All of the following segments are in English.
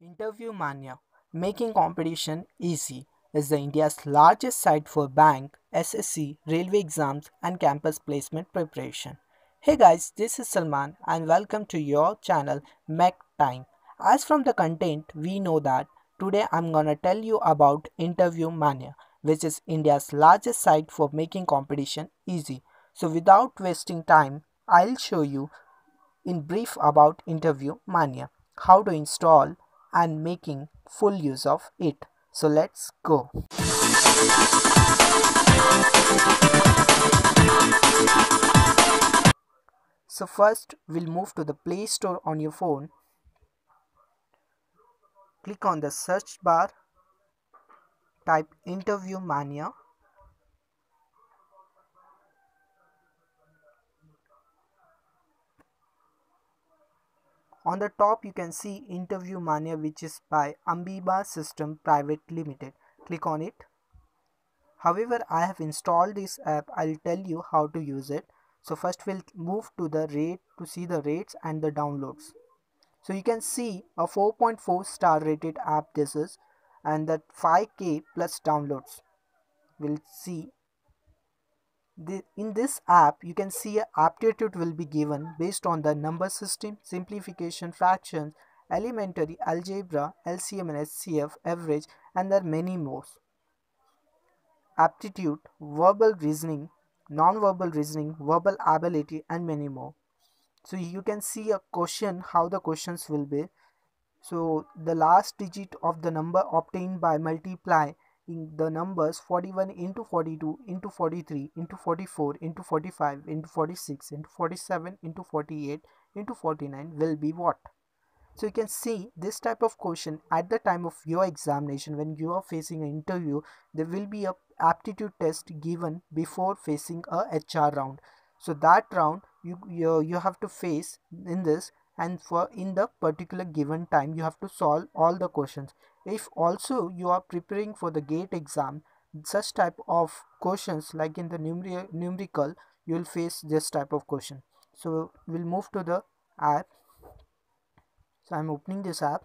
Interviewmania, making competition easy, is the India's largest site for bank, SSC, railway exams, and campus placement preparation. Hey guys, this is Salman, and welcome to your channel Mech Time. As from the content, we know that today I'm gonna tell you about Interviewmania, which is India's largest site for making competition easy. So without wasting time, I'll show you in brief about Interview Mania, how to install and making full use of it. So let's go. So first we'll move to the Play Store on your phone. Click on the search bar, type Interview Mania. On the top you can see Interview Mania, which is by Amoeba System Private Limited. Click on it. However, I have installed this app. I'll tell you how to use it. So first we'll move to the rate to see the rates and the downloads. So you can see a 4.4 star rated app this is, and that 5k plus downloads. We'll see in this app you can see a aptitude will be given based on the number system, simplification, fractions, elementary, algebra, LCM and SCF, average, and there are many more. Aptitude, verbal reasoning, non-verbal reasoning, verbal ability, and many more. So you can see a question, how the questions will be. So the last digit of the number obtained by multiplying the numbers 41 into 42 into 43 into 44 into 45 into 46 into 47 into 48 into 49 will be what? So you can see this type of question at the time of your examination. When you are facing an interview, there will be a aptitude test given before facing a HR round. So that round you have to face in this, and for in the particular given time you have to solve all the questions. If also you are preparing for the gate exam, such type of questions like in the numerical, you will face this type of question. So we'll move to the app. So I'm opening this app.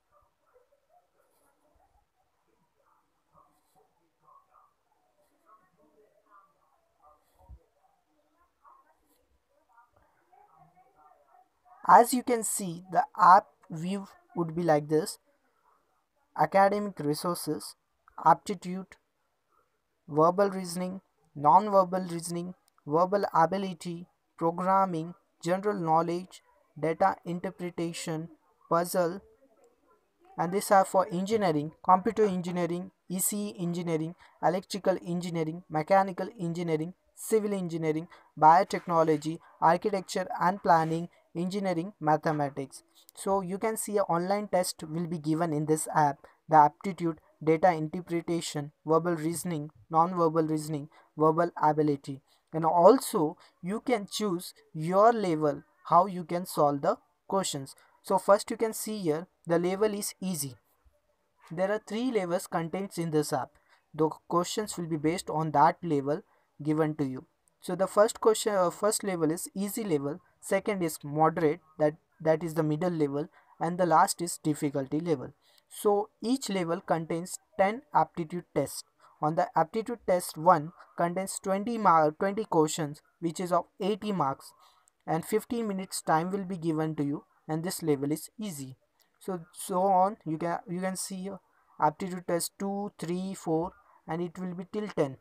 As you can see, the app view would be like this: academic resources, aptitude, verbal reasoning, non-verbal reasoning, verbal ability, programming, general knowledge, data interpretation, puzzle, and these are for engineering, computer engineering, ECE engineering, electrical engineering, mechanical engineering, civil engineering, biotechnology, architecture and planning, engineering, mathematics. So you can see an online test will be given in this app: the aptitude, data interpretation, verbal reasoning, non-verbal reasoning, verbal ability. And also you can choose your level, how you can solve the questions. So first you can see here the level is easy. There are 3 levels contained in this app. The questions will be based on that level given to you. So the first level is easy level, second is moderate, that is the middle level, and the last is difficulty level. So each level contains 10 aptitude tests. On the aptitude test 1 contains 20 questions, which is of 80 marks, and 15 minutes time will be given to you, and this level is easy. So on you can see here aptitude test 2, 3, 4, and it will be till 10.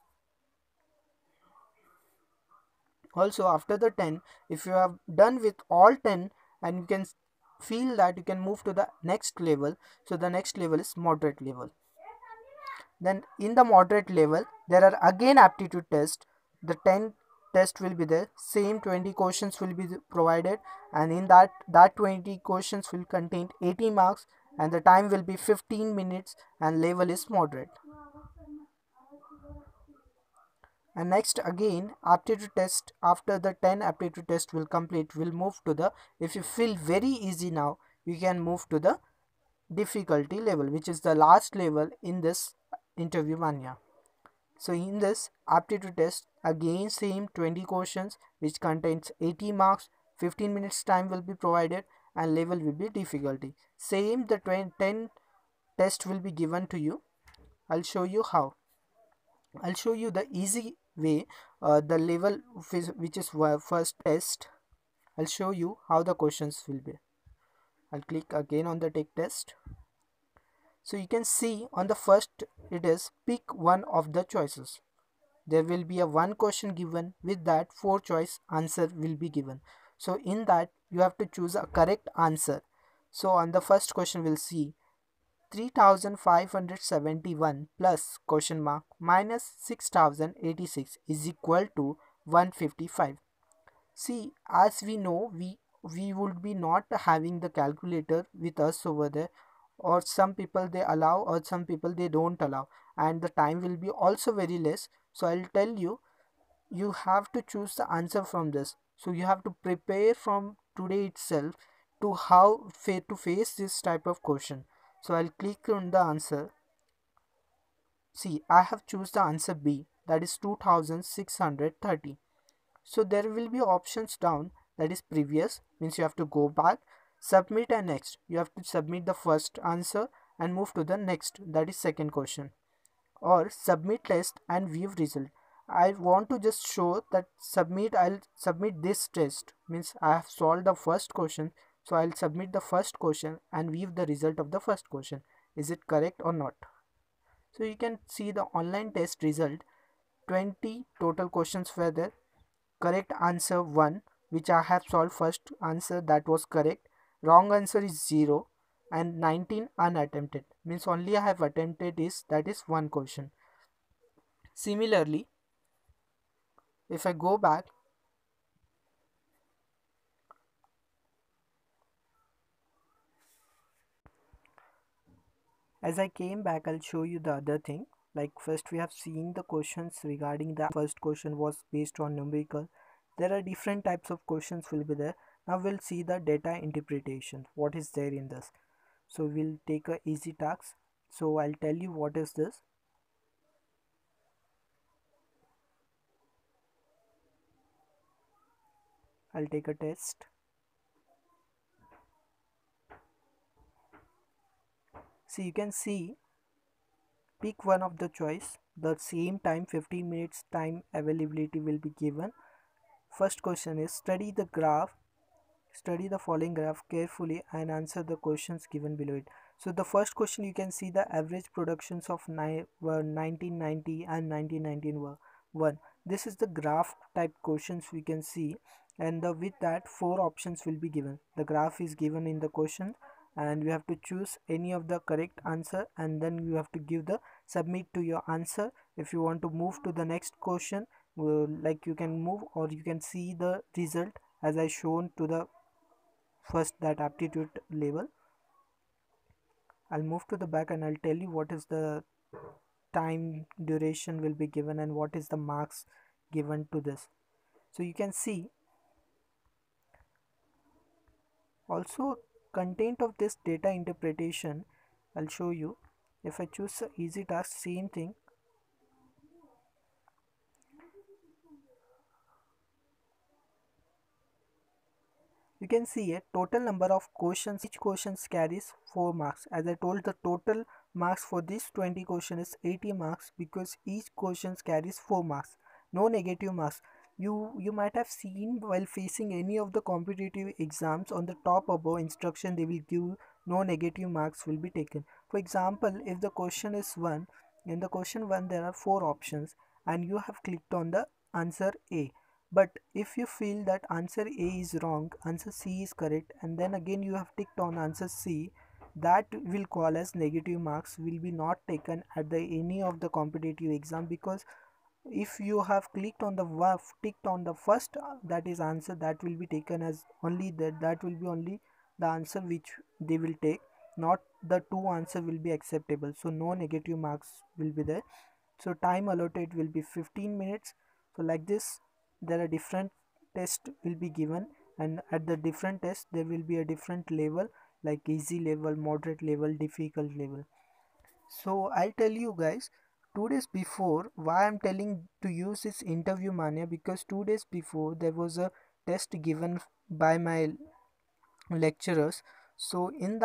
Also after the 10, if you have done with all 10 and you can feel that you can move to the next level, so the next level is moderate level. Then in the moderate level there are again aptitude test. The 10 test will be there, same 20 questions will be provided, and in that 20 questions will contain 80 marks, and the time will be 15 minutes, and level is moderate. And next again aptitude test, after the 10 aptitude test will complete, will move to the, if you feel very easy now, you can move to the difficulty level, which is the last level in this Interviewmania. So in this aptitude test, again same 20 questions which contains 80 marks, 15 minutes time will be provided, and level will be difficulty. Same, the 10 test will be given to you. I'll show you how. I'll show you the easy way, the level which is first test. I'll show you how the questions will be. I'll click again on the take test. So you can see on the first it is pick one of the choices. There will be a one question given, with that four choice answer will be given. So in that you have to choose a correct answer. So on the first question we'll see 3571 plus question mark minus 6086 is equal to 155. See, as we know, we would be not having the calculator with us over there, or some people they allow or some people they don't allow, and the time will be also very less. So I'll tell you, you have to choose the answer from this. So you have to prepare from today itself to how to face this type of question. So I'll click on the answer. See, I have choose the answer B, that is 2630. So there will be options down, that is previous, means you have to go back, submit and next. You have to submit the first answer and move to the next, that is second question. Or submit test and view result. I want to just show that I'll submit this test, means I have solved the first question. So I'll submit the first question and view the result of the first question. Is it correct or not? So you can see the online test result. 20 total questions were there. Correct answer 1, which I have solved first answer, that was correct. Wrong answer is 0, and 19 unattempted, means only I have attempted is, that is one question. Similarly, if I go back, as I came back, I'll show you the other thing. Like first we have seen the questions regarding the first question was based on numerical. There are different types of questions will be there. Now we'll see the data interpretation, what is there in this. So we'll take a easy task. So I'll tell you what is this. I'll take a test. So you can see, pick one of the choice. The same time 15 minutes time availability will be given. First question is study the following graph carefully and answer the questions given below it. So the first question, you can see the average productions of 1990 and 1919 were 1. This is the graph type questions we can see, and with that four options will be given. The graph is given in the question and you have to choose any of the correct answer, and then you have to give the submit to your answer. If you want to move to the next question, like you can move, or you can see the result as I shown to the first, that aptitude level. I'll move to the back and I'll tell you what is the time duration will be given and what is the marks given to this. So you can see also content of this data interpretation. I'll show you. If I choose a easy task, same thing. You can see a total number of questions. Each question carries 4 marks. As I told, the total marks for this 20 question is 80 marks, because each question carries 4 marks. No negative marks. You might have seen while facing any of the competitive exams, on the top above instruction they will give no negative marks will be taken. For example, if the question is 1, in the question 1 there are 4 options and you have clicked on the answer A. But if you feel that answer A is wrong, answer C is correct, and then again you have ticked on answer C, that will call as negative marks, will be not taken at the any of the competitive exam. Because if you have clicked on the ticked on the first, that is answer, that will be taken as only that will be only the answer which they will take, not the two answer will be acceptable. So no negative marks will be there. So time allotted will be 15 minutes. So like this, there are different tests will be given, and at the different test there will be a different level, like easy level, moderate level, difficult level. So I'll tell you guys, 2 days before, why I'm telling to use this Interviewmania, because 2 days before there was a test given by my lecturers. So in that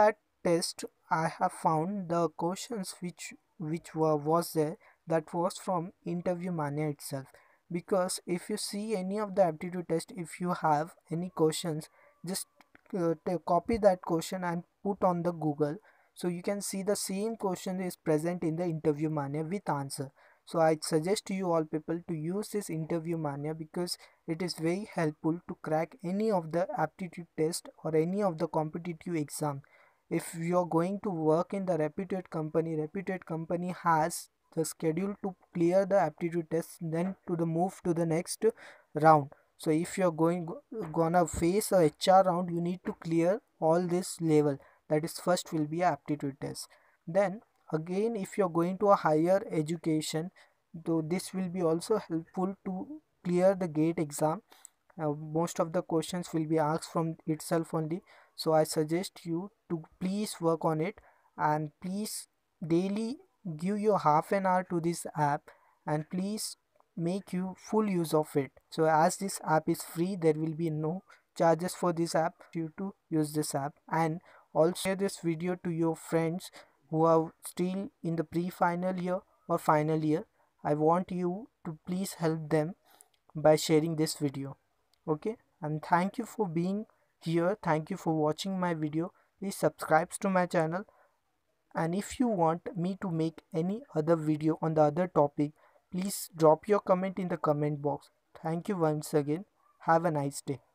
test, I have found the questions which was there, that was from Interviewmania itself. Because if you see any of the aptitude test, if you have any questions, just copy that question and put on the Google, so you can see the same question is present in the Interviewmania with answer. So I suggest to you all people to use this Interviewmania, because it is very helpful to crack any of the aptitude test or any of the competitive exam. If you are going to work in the reputed company has the schedule to clear the aptitude test, then to the move to the next round. So if you're gonna face a HR round, you need to clear all this level. That is, first will be a aptitude test. Then again, if you're going to a higher education, though this will be also helpful to clear the gate exam. Most of the questions will be asked from itself only. So I suggest you to please work on it, and please daily give your half an hour to this app, and please make you full use of it. So as this app is free, there will be no charges for this app, you to use this app. And also share this video to your friends who are still in the pre-final year or final year. I want you to please help them by sharing this video. Okay, and thank you for being here, thank you for watching my video. Please subscribe to my channel, and if you want me to make any other video on the other topic, please drop your comment in the comment box. Thank you once again. Have a nice day.